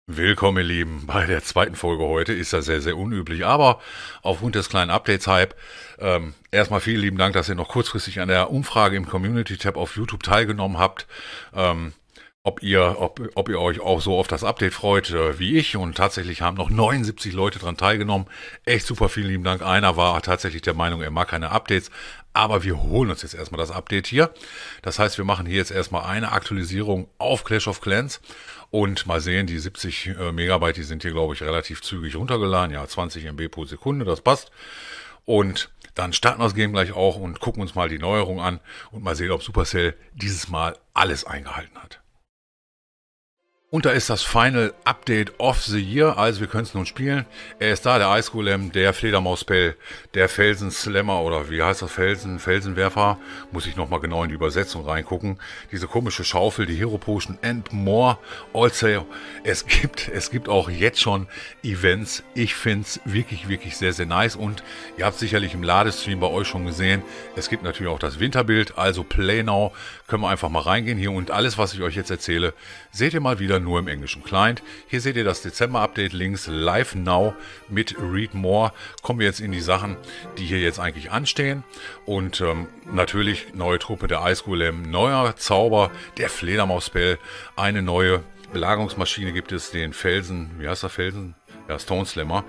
Willkommen, ihr Lieben, bei der zweiten Folge heute. Ist ja sehr, sehr unüblich, aber aufgrund des kleinen Updates-Hype, erstmal vielen lieben Dank, dass ihr noch kurzfristig an der Umfrage im Community-Tab auf YouTube teilgenommen habt. Ob ihr euch auch so auf das Update freut wie ich, und tatsächlich haben noch 79 Leute dran teilgenommen. Echt super, vielen lieben Dank. Einer war tatsächlich der Meinung, er mag keine Updates, aber wir holen uns jetzt erstmal das Update hier. Das heißt, wir machen hier jetzt erstmal eine Aktualisierung auf Clash of Clans und mal sehen, die 70 Megabyte, die sind hier, glaube ich, relativ zügig runtergeladen. Ja, 20 MB pro Sekunde, das passt. Und dann starten wir das Game gleich auch und gucken uns mal die Neuerung an und mal sehen, ob Supercell dieses Mal alles eingehalten hat. Und da ist das Final Update of the Year, also wir können es nun spielen. Er ist da, der Ice Golem, der Fledermaus-Spell, der Felsenslammer oder wie heißt das, Felsenwerfer. Muss ich nochmal genau in die Übersetzung reingucken. Diese komische Schaufel, die Hero Potion and more. Also, es gibt auch jetzt schon Events. Ich finde es wirklich, wirklich sehr, sehr nice. Und ihr habt sicherlich im Ladestream bei euch schon gesehen, es gibt natürlich auch das Winterbild, also Play Now. Können wir einfach mal reingehen hier und alles, was ich euch jetzt erzähle, seht ihr mal wieder nur im englischen Client. Hier seht ihr das Dezember-Update links, Live Now mit Read More. Kommen wir jetzt in die Sachen, die hier jetzt eigentlich anstehen. Und natürlich neue Truppe der Ice Golem, neuer Zauber, der Fledermaus-Spell, eine neue Belagerungsmaschine gibt es, den Felsen, wie heißt der Felsen? Ja, Stone Slammer,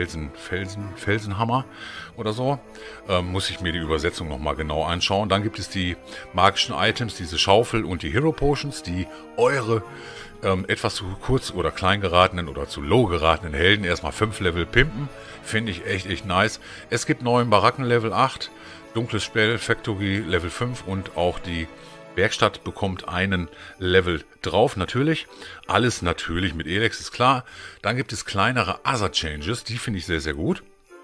Felsenhammer oder so. Muss ich mir die Übersetzung nochmal genau anschauen. Dann gibt es die magischen Items, diese Schaufel und die Hero Potions, die eure etwas zu kurz oder klein geratenen oder zu low geratenen Helden erstmal 5 Level pimpen. Finde ich echt nice. Es gibt neuen Baracken Level 8, Dunkles Spell Factory Level 5 und auch die Werkstatt bekommt einen Level drauf, natürlich. Alles natürlich mit Elex, ist klar. Dann gibt es kleinere Other Changes, die finde ich sehr, sehr gut.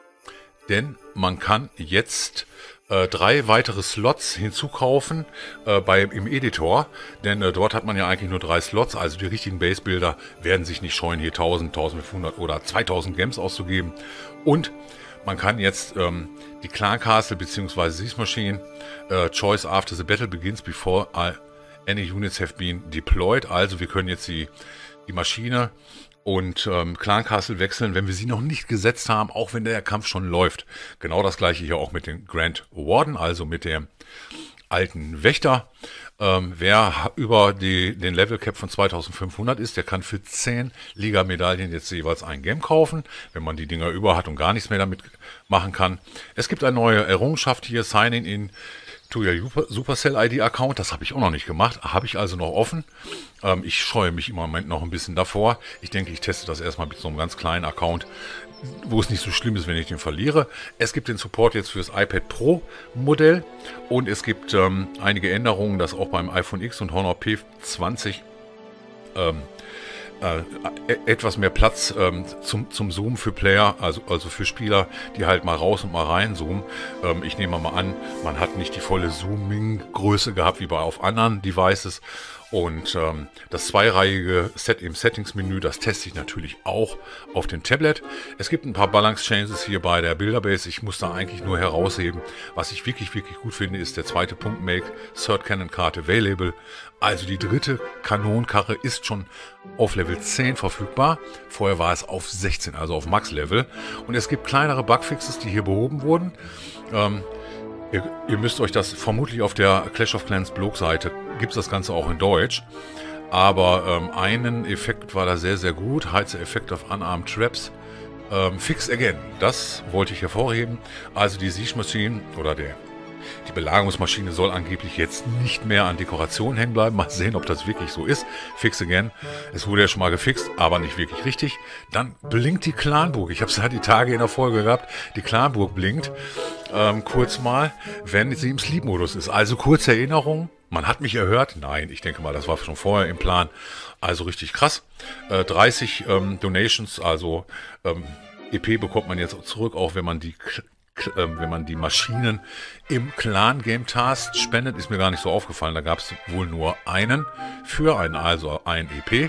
Denn man kann jetzt 3 weitere Slots hinzukaufen im Editor. Denn dort hat man ja eigentlich nur 3 Slots. Also die richtigen Basebuilder werden sich nicht scheuen, hier 1000, 1500 oder 2000 Gems auszugeben. Und man kann jetzt die Clan Castle bzw. Siege Machine Choice after the battle begins before any units have been deployed. Also wir können jetzt die Maschine und Clan Castle wechseln, wenn wir sie noch nicht gesetzt haben, auch wenn der Kampf schon läuft. Genau das gleiche hier auch mit dem Grand Warden, also mit dem alten Wächter. Wer über den Level Cap von 2500 ist, der kann für 10 Liga-Medaillen jetzt jeweils ein Game kaufen, wenn man die Dinger über hat und gar nichts mehr damit machen kann. Es gibt eine neue Errungenschaft hier, Signing in to your Supercell ID Account. Das habe ich auch noch nicht gemacht, habe ich also noch offen. Ich scheue mich im Moment noch ein bisschen davor. Ich denke, ich teste das erstmal mit so einem ganz kleinen Account, wo es nicht so schlimm ist, wenn ich den verliere. Es gibt den Support jetzt für das iPad Pro Modell und es gibt einige Änderungen, dass auch beim iPhone X und Honor P20 etwas mehr Platz zum Zoomen für Player, also für Spieler, die halt mal raus und mal rein zoomen. Ich nehme mal an, man hat nicht die volle Zooming-Größe gehabt wie auf anderen Devices. Und das zweireihige Set im Settings-Menü, das teste ich natürlich auch auf dem Tablet. Es gibt ein paar Balance-Changes hier bei der Builderbase. Ich muss da eigentlich nur herausheben. Was ich wirklich, wirklich gut finde, ist der zweite Punkt Make Third Cannon Card Available. Also die dritte Kanonenkarre ist schon auf Level 10 verfügbar. Vorher war es auf 16, also auf Max-Level. Und es gibt kleinere Bugfixes, die hier behoben wurden. Ihr müsst euch das vermutlich auf der Clash of Clans Blogseite, gibt es das Ganze auch in Deutsch. Aber einen Effekt war da sehr, sehr gut. Hide the Effect of Unarmed Traps. Fix again. Das wollte ich hervorheben. Also die Siege Machine oder die Belagerungsmaschine soll angeblich jetzt nicht mehr an Dekoration hängen bleiben. Mal sehen, ob das wirklich so ist. Fix again. Es wurde ja schon mal gefixt, aber nicht wirklich richtig. Dann blinkt die Clanburg. Ich habe es ja die Tage in der Folge gehabt. Die Clanburg blinkt. Kurz mal, wenn sie im Sleep-Modus ist. Also kurze Erinnerung. Man hat mich erhört. Nein, ich denke mal, das war schon vorher im Plan. Also richtig krass. 30 Donations, also EP bekommt man jetzt zurück, auch wenn man die Maschinen im Clan-Game Task spendet. Ist mir gar nicht so aufgefallen. Da gab es wohl nur einen für einen, also ein EP.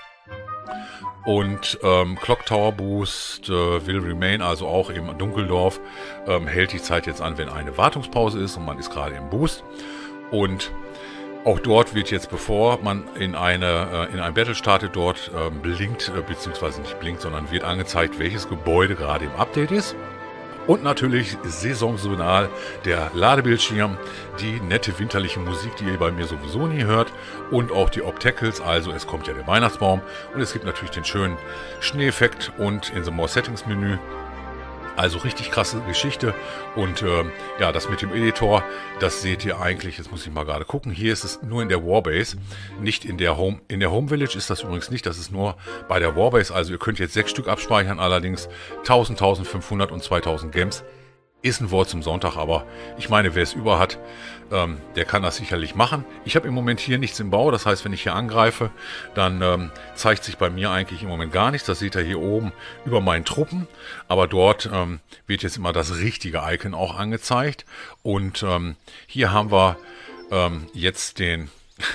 Und Clock Tower Boost will remain, also auch im Dunkeldorf, hält die Zeit jetzt an, wenn eine Wartungspause ist und man ist gerade im Boost. Und Auch dort wird jetzt, bevor man in ein Battle startet, dort blinkt, beziehungsweise nicht blinkt, sondern wird angezeigt, welches Gebäude gerade im Update ist. Und natürlich saisonal der Ladebildschirm, die nette winterliche Musik, die ihr bei mir sowieso nie hört, und auch die Obstacles, also es kommt ja der Weihnachtsbaum und es gibt natürlich den schönen Schneeeffekt und in the More Settings Menü. Also richtig krasse Geschichte und ja, das mit dem Editor, das seht ihr eigentlich, jetzt muss ich mal gerade gucken, hier ist es nur in der Warbase, nicht in der Home Village ist das übrigens nicht, das ist nur bei der Warbase, also ihr könnt jetzt 6 Stück abspeichern, allerdings 1000, 1500 und 2000 Gems. Ist ein Wort zum Sonntag, aber ich meine, wer es über hat, der kann das sicherlich machen. Ich habe im Moment hier nichts im Bau, das heißt, wenn ich hier angreife, dann zeigt sich bei mir eigentlich im Moment gar nichts. Das seht ihr hier oben über meinen Truppen, aber dort wird jetzt immer das richtige Icon auch angezeigt. Und hier haben wir jetzt den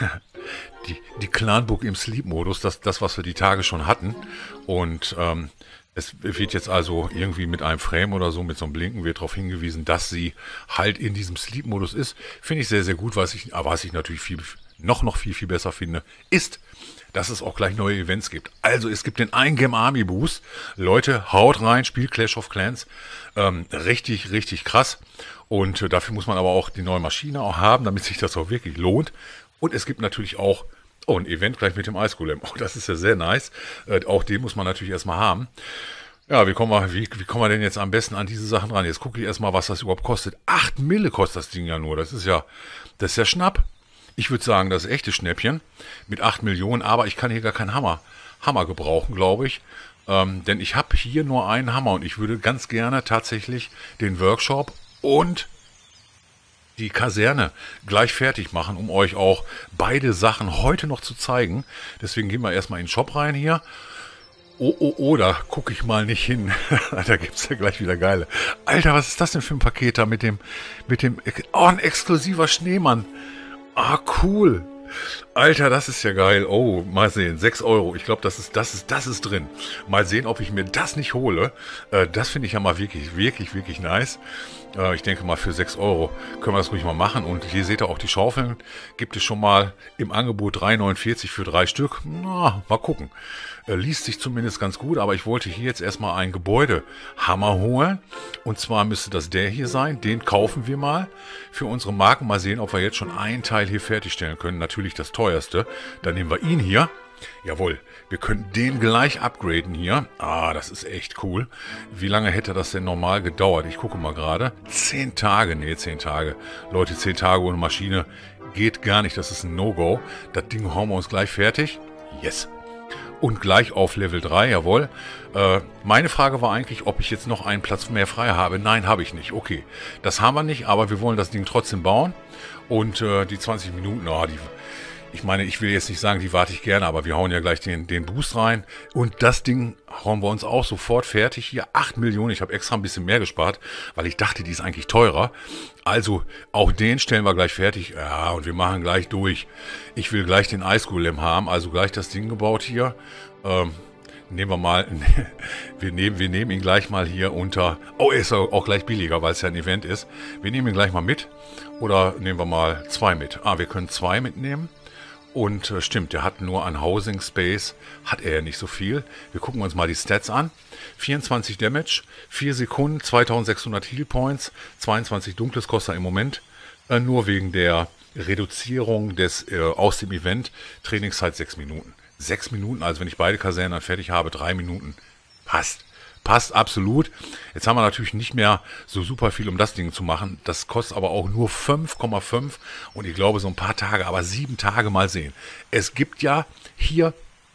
die Clanbook im Sleep-Modus, das, was wir die Tage schon hatten. Und es wird jetzt also irgendwie mit einem Frame oder so, mit so einem Blinken, wird darauf hingewiesen, dass sie halt in diesem Sleep-Modus ist. Finde ich sehr, sehr gut, was ich natürlich noch viel besser finde, ist, dass es auch gleich neue Events gibt. Also es gibt den Eingame Army Boost. Leute, haut rein, spielt Clash of Clans. Richtig, richtig krass. Und dafür muss man aber auch die neue Maschine auch haben, damit sich das auch wirklich lohnt. Und es gibt natürlich auch ein Event gleich mit dem Ice Golem. Oh, das ist ja sehr nice. Auch den muss man natürlich erstmal haben. Ja, wie kommen wir denn jetzt am besten an diese Sachen ran? Jetzt gucke ich erstmal, was das überhaupt kostet. 8 Mille kostet das Ding ja nur. Das ist ja Schnapp. Ich würde sagen, das ist echtes Schnäppchen mit 8 Millionen, aber ich kann hier gar keinen Hammer gebrauchen, glaube ich. Denn ich habe hier nur einen Hammer und ich würde ganz gerne tatsächlich den Workshop und die Kaserne gleich fertig machen, um euch auch beide Sachen heute noch zu zeigen. Deswegen gehen wir erstmal in den Shop rein hier. Oh, da gucke ich mal nicht hin. Da gibt es ja gleich wieder geile. Alter, was ist das denn für ein Paket da mit dem... Oh, ein exklusiver Schneemann. Ah, cool. Alter, das ist ja geil. Oh, mal sehen. 6 Euro. Ich glaube, das ist drin. Mal sehen, ob ich mir das nicht hole. Das finde ich ja mal wirklich, wirklich, wirklich nice. Ich denke mal, für 6 Euro können wir das ruhig mal machen. Und hier seht ihr auch die Schaufeln. Gibt es schon mal im Angebot 3,49 für 3 Stück. Na, mal gucken. Liest sich zumindest ganz gut, aber ich wollte hier jetzt erstmal einen Gebäudehammer holen. Und zwar müsste das der hier sein. Den kaufen wir mal für unsere Marken. Mal sehen, ob wir jetzt schon einen Teil hier fertigstellen können. Natürlich das teuerste. Dann nehmen wir ihn hier. Jawohl, wir können den gleich upgraden hier. Ah, das ist echt cool. Wie lange hätte das denn normal gedauert? Ich gucke mal gerade. 10 Tage. Nee, 10 Tage. Leute, 10 Tage ohne Maschine geht gar nicht. Das ist ein No-Go. Das Ding hauen wir uns gleich fertig. Yes. Und gleich auf Level 3, jawohl. Meine Frage war eigentlich, ob ich jetzt noch einen Platz mehr frei habe. Nein, habe ich nicht. Okay, das haben wir nicht, aber wir wollen das Ding trotzdem bauen. Und die 20 Minuten, ich meine, ich will jetzt nicht sagen, die warte ich gerne, aber wir hauen ja gleich den Boost rein. Und das Ding hauen wir uns auch sofort fertig. Hier 8 Millionen. Ich habe extra ein bisschen mehr gespart, weil ich dachte, die ist eigentlich teurer. Also auch den stellen wir gleich fertig. Ja, und wir machen gleich durch. Ich will gleich den Ice Golem haben, also gleich das Ding gebaut hier. Nehmen wir mal, wir nehmen ihn gleich mal hier unter. Oh, er ist auch gleich billiger, weil es ja ein Event ist. Wir nehmen ihn gleich mal mit. Oder nehmen wir mal 2 mit. Wir können 2 mitnehmen. Und stimmt, der hat nur an Housing Space, hat er ja nicht so viel. Wir gucken uns mal die Stats an. 24 Damage, 4 Sekunden, 2600 Heal Points, 22 Dunkles kostet er im Moment. Nur wegen der Reduzierung aus dem Event. Trainingszeit 6 Minuten. 6 Minuten, also wenn ich beide Kasernen dann fertig habe, 3 Minuten. Passt absolut. Jetzt haben wir natürlich nicht mehr so super viel, um das Ding zu machen. Das kostet aber auch nur 5,5 und ich glaube so ein paar Tage, aber 7 Tage mal sehen. Es gibt ja hier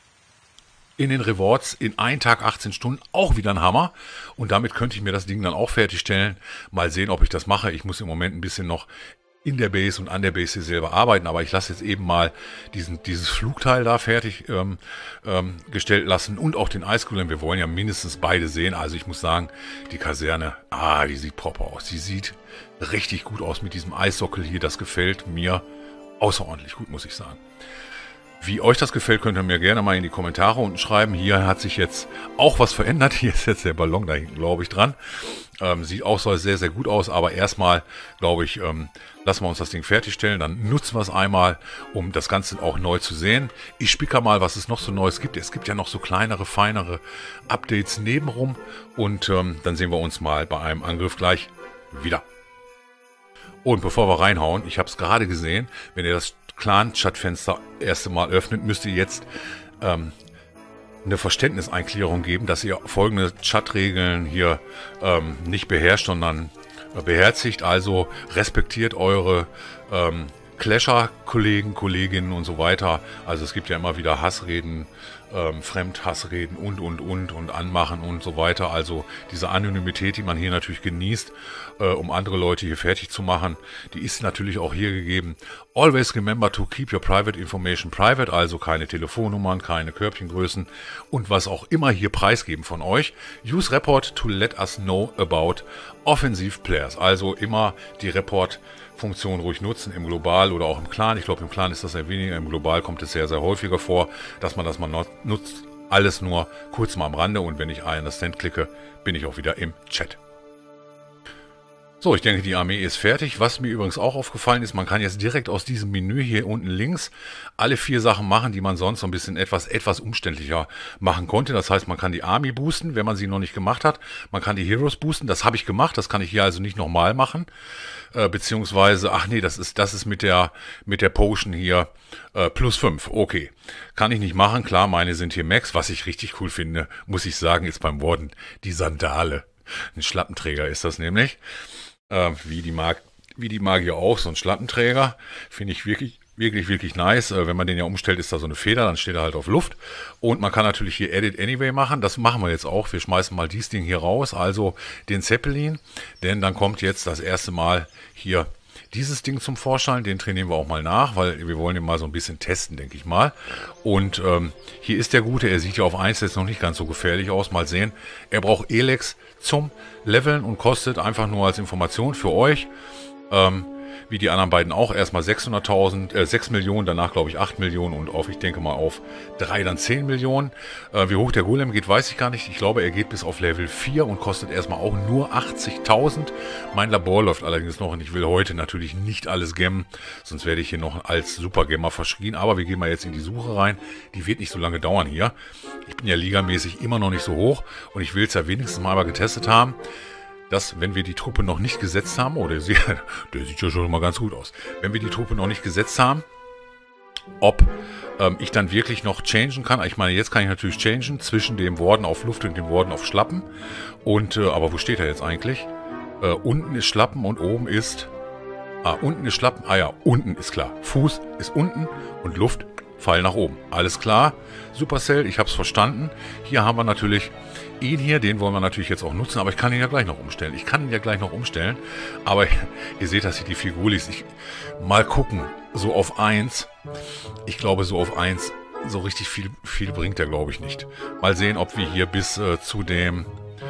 in den Rewards in 1 Tag 18 Stunden auch wieder einen Hammer und damit könnte ich mir das Ding dann auch fertigstellen. Mal sehen, ob ich das mache. Ich muss im Moment ein bisschen noch in der Base und an der Base hier selber arbeiten, aber ich lasse jetzt eben mal dieses Flugteil da fertig gestellt lassen und auch den Ice Golem. Wir wollen ja mindestens beide sehen, also ich muss sagen, die Kaserne, die sieht proper aus. Die sieht richtig gut aus mit diesem Eissockel hier, das gefällt mir außerordentlich gut, muss ich sagen. Wie euch das gefällt, könnt ihr mir gerne mal in die Kommentare unten schreiben. Hier hat sich jetzt auch was verändert. Hier ist jetzt der Ballon da hinten, glaube ich, dran. Sieht auch so sehr, sehr gut aus. Aber erstmal, glaube ich, lassen wir uns das Ding fertigstellen. Dann nutzen wir es einmal, um das Ganze auch neu zu sehen. Ich spicke mal, was es noch so Neues gibt. Es gibt ja noch so kleinere, feinere Updates nebenrum. Und dann sehen wir uns mal bei einem Angriff gleich wieder. Und bevor wir reinhauen, ich habe es gerade gesehen, wenn ihr das Clan-Chat-Fenster erste Mal öffnet, müsst ihr jetzt eine Verständniseinklärung geben, dass ihr folgende Chat-Regeln hier nicht beherrscht, sondern beherzigt. Also respektiert eure Clasher-Kollegen, Kolleginnen und so weiter. Also es gibt ja immer wieder Hassreden, Fremdhassreden und anmachen und so weiter. Also diese Anonymität, die man hier natürlich genießt, um andere Leute hier fertig zu machen, die ist natürlich auch hier gegeben. Always remember to keep your private information private, also keine Telefonnummern, keine Körbchengrößen und was auch immer hier preisgeben von euch. Use Report to let us know about offensive players, also immer die Report-Funktion ruhig nutzen, im Global oder auch im Clan. Ich glaube, im Clan ist das sehr weniger, im Global kommt es sehr, sehr häufiger vor, dass man das mal nutzt. Alles nur kurz mal am Rande und wenn ich I understand klicke, bin ich auch wieder im Chat. So, ich denke, die Armee ist fertig. Was mir übrigens auch aufgefallen ist, man kann jetzt direkt aus diesem Menü hier unten links alle 4 Sachen machen, die man sonst so ein bisschen etwas umständlicher machen konnte. Das heißt, man kann die Army boosten, wenn man sie noch nicht gemacht hat. Man kann die Heroes boosten. Das habe ich gemacht. Das kann ich hier also nicht nochmal machen. Beziehungsweise, ach nee, das ist mit der Potion hier +5. Okay. Kann ich nicht machen. Klar, meine sind hier Max. Was ich richtig cool finde, muss ich sagen, ist beim Warden die Sandale. Ein Schlappenträger ist das nämlich. Wie die Magier auch, so ein Schlappenträger. Finde ich wirklich nice. Wenn man den ja umstellt, ist da so eine Feder, dann steht er halt auf Luft. Und man kann natürlich hier Edit Anyway machen. Das machen wir jetzt auch. Wir schmeißen mal dieses Ding hier raus, also den Zeppelin. Denn dann kommt jetzt das erste Mal hier dieses Ding zum Vorschein. Den trainieren wir auch mal nach, weil wir wollen ihn mal so ein bisschen testen, denke ich mal. Und hier ist der Gute. Er sieht ja auf 1 jetzt noch nicht ganz so gefährlich aus. Mal sehen. Er braucht Elex zum Leveln und kostet einfach nur als Information für euch, wie die anderen beiden auch, erstmal 6 Millionen, danach glaube ich 8 Millionen und ich denke mal auf 3 dann 10 Millionen. Wie hoch der Golem geht, weiß ich gar nicht. Ich glaube, er geht bis auf Level 4 und kostet erstmal auch nur 80.000. Mein Labor läuft allerdings noch und ich will heute natürlich nicht alles gemmen, sonst werde ich hier noch als Supergemmer verschrien. Aber wir gehen mal jetzt in die Suche rein. Die wird nicht so lange dauern hier. Ich bin ja ligamäßig immer noch nicht so hoch und ich will es ja wenigstens mal getestet haben, dass, wenn wir die Truppe noch nicht gesetzt haben, der sieht ja schon mal ganz gut aus, wenn wir die Truppe noch nicht gesetzt haben, ob ich dann wirklich noch changen kann. Ich meine, jetzt kann ich natürlich changen zwischen dem Warden auf Luft und dem Warden auf Schlappen. Und, aber wo steht er jetzt eigentlich? Unten ist Schlappen und oben ist... unten ist Schlappen. Ja, unten ist klar. Fuß ist unten und Luft Pfeil nach oben. Alles klar. Supercell, ich habe es verstanden. Hier haben wir natürlich ihn hier. Den wollen wir natürlich jetzt auch nutzen. Aber ich kann ihn ja gleich noch umstellen. Aber ihr seht, dass hier die Figur liest. Mal gucken. So auf 1. Ich glaube, so auf 1 so richtig viel bringt er, glaube ich, nicht. Mal sehen, ob wir hier bis zu dem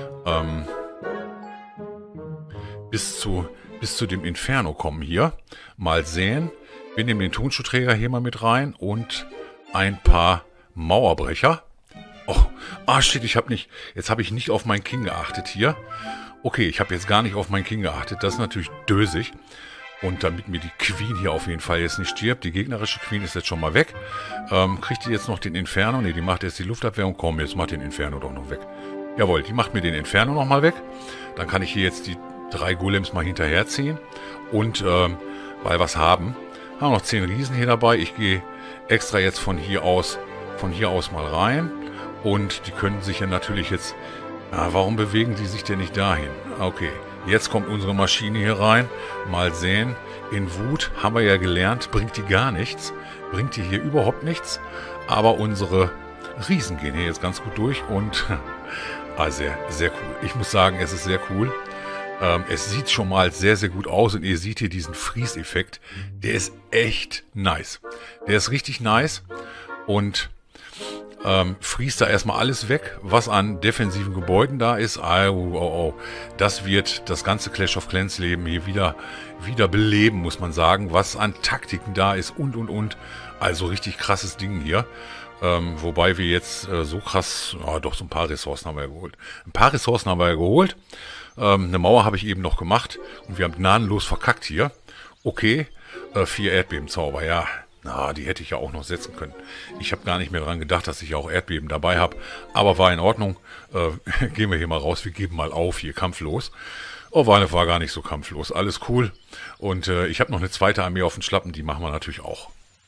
Inferno kommen hier. Mal sehen. Wir nehmen den Turnschuhträger hier mal mit rein und ein paar Mauerbrecher. Oh, shit, jetzt habe ich nicht auf meinen King geachtet hier. Okay, ich habe jetzt gar nicht auf meinen King geachtet. Das ist natürlich dösig. Und damit mir die Queen hier auf jeden Fall jetzt nicht stirbt. Die gegnerische Queen ist jetzt schon mal weg. Kriegt die jetzt noch den Inferno? Ne, die macht jetzt die Luftabwehrung. Komm, jetzt macht den Inferno doch noch weg. Jawohl, die macht mir den Inferno noch mal weg. Dann kann ich hier jetzt die 3 Golems mal hinterherziehen. Und, weil wir was haben wir noch 10 Riesen hier dabei. Ich gehe extra jetzt von hier aus mal rein. Und die können sich ja natürlich jetzt... warum bewegen die sich denn nicht dahin? Okay, jetzt kommt unsere Maschine hier rein. Mal sehen. In Wut haben wir ja gelernt, bringt die gar nichts. Bringt die hier überhaupt nichts. Aber unsere Riesen gehen hier jetzt ganz gut durch. Und sehr, sehr cool. Ich muss sagen, es ist sehr cool. Es sieht schon mal sehr, sehr gut aus und ihr seht hier diesen Freeze-Effekt. Der ist echt nice. Der ist richtig nice und friest da erstmal alles weg, was an defensiven Gebäuden da ist. Das wird das ganze Clash of Clans Leben hier wieder beleben, muss man sagen, was an Taktiken da ist und. Also richtig krasses Ding hier. Wobei wir jetzt so krass, doch so ein paar Ressourcen haben wir ja geholt. Ein paar Ressourcen haben wir ja geholt. Eine Mauer habe ich eben noch gemacht und wir haben gnadenlos verkackt hier. Okay, 4 Erdbebenzauber, ja. Na, die hätte ich ja auch noch setzen können. Ich habe gar nicht mehr dran gedacht, dass ich ja auch Erdbeben dabei habe. Aber war in Ordnung. Gehen wir hier mal raus. Wir geben mal auf hier, kampflos. Oh, war gar nicht so kampflos. Alles cool. Und ich habe noch eine zweite Armee auf den Schlappen. Die machen wir natürlich auch.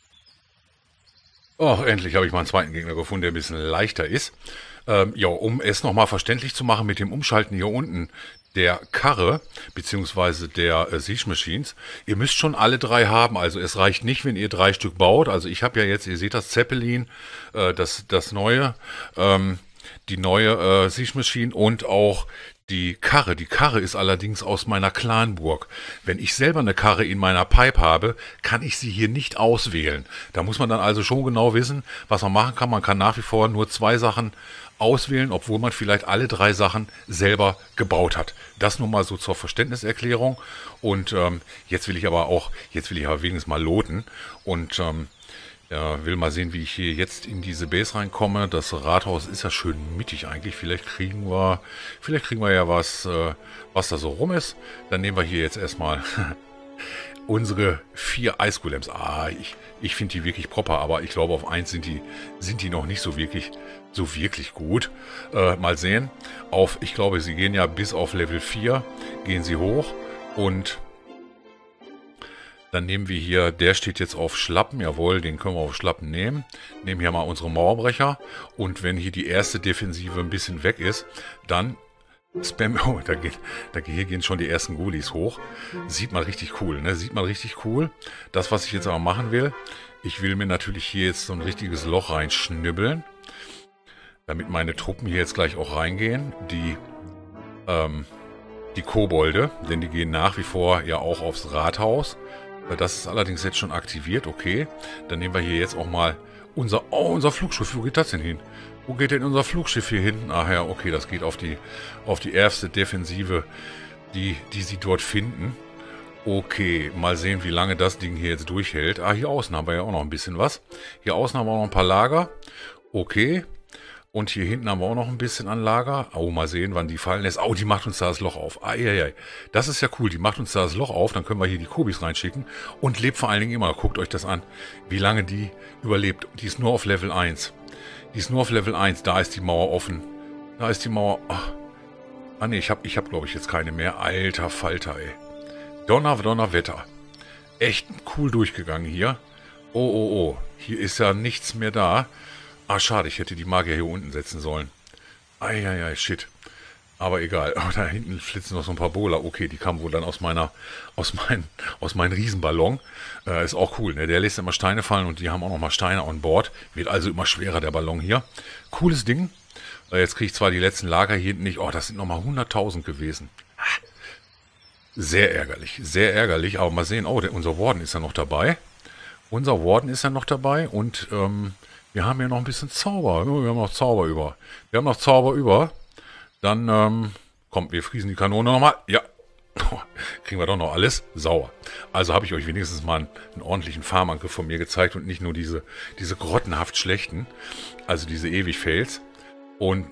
Oh, endlich habe ich mal einen zweiten Gegner gefunden, der ein bisschen leichter ist. Um es nochmal verständlich zu machen mit dem Umschalten hier unten der Karre, beziehungsweise der Siege Machines. Ihr müsst schon alle 3 haben, also es reicht nicht, wenn ihr 3 Stück baut. Also ich habe ja jetzt, ihr seht das Zeppelin, das neue, die neue Siege Machine und auch die Karre. Die Karre ist allerdings aus meiner Clanburg. Wenn ich selber eine Karre in meiner Pipe habe, kann ich sie hier nicht auswählen. Da muss man dann also schon genau wissen, was man machen kann. Man kann nach wie vor nur 2 Sachen auswählen, obwohl man vielleicht alle 3 Sachen selber gebaut hat. Das nur mal so zur Verständniserklärung. Und jetzt will ich aber wenigstens mal loten und will mal sehen, wie ich hier jetzt in diese Base reinkomme. Das Rathaus ist ja schön mittig eigentlich. Vielleicht kriegen wir ja was da so rum ist. Dann nehmen wir hier jetzt erstmal unsere 4 Eisgolems. Ich finde die wirklich proper, aber ich glaube auf 1 sind die noch nicht so wirklich gut. Mal sehen. Ich glaube, sie gehen ja bis auf Level 4, gehen sie hoch und dann nehmen wir hier, der steht jetzt auf Schlappen, jawohl, den können wir auf Schlappen nehmen. Nehmen hier mal unsere Mauerbrecher und wenn hier die erste Defensive ein bisschen weg ist, dann Spam, hier gehen schon die ersten Ghoulies hoch. Sieht man richtig cool, ne? Sieht man richtig cool. Das, was ich jetzt aber machen will, ich will mir natürlich hier jetzt so ein richtiges Loch reinschnibbeln, damit meine Truppen hier jetzt gleich auch reingehen. Die Kobolde, denn die gehen nach wie vor ja auch aufs Rathaus. Das ist allerdings jetzt schon aktiviert, okay. Dann nehmen wir hier jetzt auch mal unser Flugschiff. Wo geht das denn hin? Wo geht denn unser Flugschiff hier hin? Ach ja, okay, das geht auf die erste Defensive, die sie dort finden. Okay, mal sehen, wie lange das Ding hier jetzt durchhält. Hier außen haben wir ja auch noch ein bisschen was. Hier außen haben wir auch noch ein paar Lager. Okay. Und hier hinten haben wir auch noch ein bisschen an Lager. Mal sehen, wann die fallen lässt. Die macht uns da das Loch auf. Das ist ja cool. Die macht uns da das Loch auf. Dann können wir hier die Kobis reinschicken. Und lebt vor allen Dingen immer. Guckt euch das an, wie lange die überlebt. Die ist nur auf Level 1. Da ist die Mauer offen. Da ist die Mauer. Ich hab glaube ich jetzt keine mehr. Alter Falter, ey. Donnerwetter. Echt cool durchgegangen hier. Oh. Hier ist ja nichts mehr da. Schade, ich hätte die Magier hier unten setzen sollen. Shit. Aber egal. Da hinten flitzen noch so ein paar Bohler. Okay, die kamen wohl dann aus meinem Riesenballon. Ist auch cool, ne? Der lässt immer Steine fallen und die haben auch noch mal Steine an Bord. Wird also immer schwerer, der Ballon hier. Cooles Ding. Jetzt kriege ich zwar die letzten Lager hier hinten nicht. Das sind nochmal 100.000 gewesen. Sehr ärgerlich. Aber mal sehen. Unser Warden ist ja noch dabei. Und wir haben ja noch ein bisschen Zauber. Wir haben noch Zauber über. Dann, wir friesen die Kanone nochmal. Ja. Kriegen wir doch noch alles. Sauer. Also habe ich euch wenigstens mal einen ordentlichen Farmangriff von mir gezeigt und nicht nur diese grottenhaft schlechten. Also diese Ewig-Fails. Und,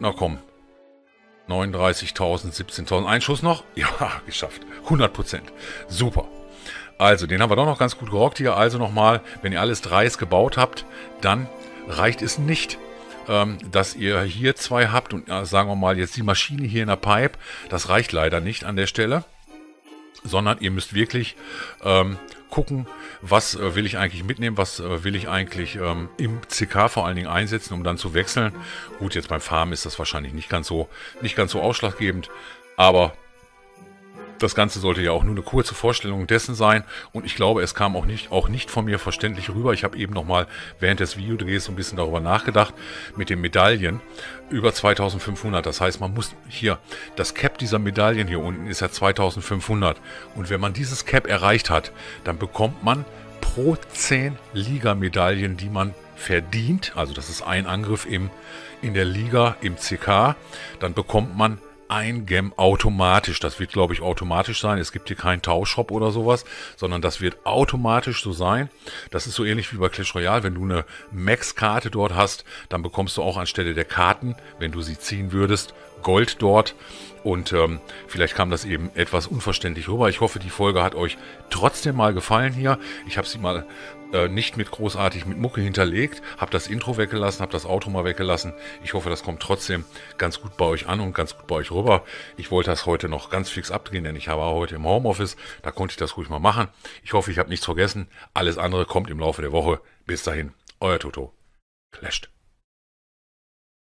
39.000, 17.000. Ein Schuss noch? Ja, geschafft. 100%. Super. Also, den haben wir doch noch ganz gut gerockt hier. Also nochmal, wenn ihr alles 3 gebaut habt, dann reicht es nicht, dass ihr hier 2 habt und sagen wir mal jetzt die Maschine hier in der Pipe. Das reicht leider nicht an der Stelle, sondern ihr müsst wirklich gucken, was will ich eigentlich mitnehmen, was will ich eigentlich im CK vor allen Dingen einsetzen, um dann zu wechseln. Gut, jetzt beim Farmen ist das wahrscheinlich nicht ganz so ausschlaggebend, aber das Ganze sollte ja auch nur eine kurze Vorstellung dessen sein und ich glaube, es kam auch nicht von mir verständlich rüber. Ich habe eben nochmal während des Videodrehs so ein bisschen darüber nachgedacht mit den Medaillen über 2500. Das heißt, man muss hier, das Cap dieser Medaillen hier unten ist ja 2500 und wenn man dieses Cap erreicht hat, dann bekommt man pro 10 Liga-Medaillen, die man verdient, also das ist ein Angriff in der Liga, im CK, dann bekommt man ein Gem automatisch. Das wird, glaube ich, automatisch sein. Es gibt hier keinen Tauschshop oder sowas, sondern das wird automatisch so sein. Das ist so ähnlich wie bei Clash Royale. Wenn du eine Max-Karte dort hast, dann bekommst du auch anstelle der Karten, wenn du sie ziehen würdest, Gold dort. Und vielleicht kam das eben etwas unverständlich rüber. Ich hoffe, die Folge hat euch trotzdem mal gefallen hier. Ich habe sie mal nicht großartig mit Mucke hinterlegt, habe das Intro weggelassen, habe das Outro mal weggelassen. Ich hoffe, das kommt trotzdem ganz gut bei euch an und ganz gut bei euch rüber. Ich wollte das heute noch ganz fix abdrehen, denn ich war heute im Homeoffice. Da konnte ich das ruhig mal machen. Ich hoffe, ich habe nichts vergessen. Alles andere kommt im Laufe der Woche. Bis dahin, euer Toto. Clashed.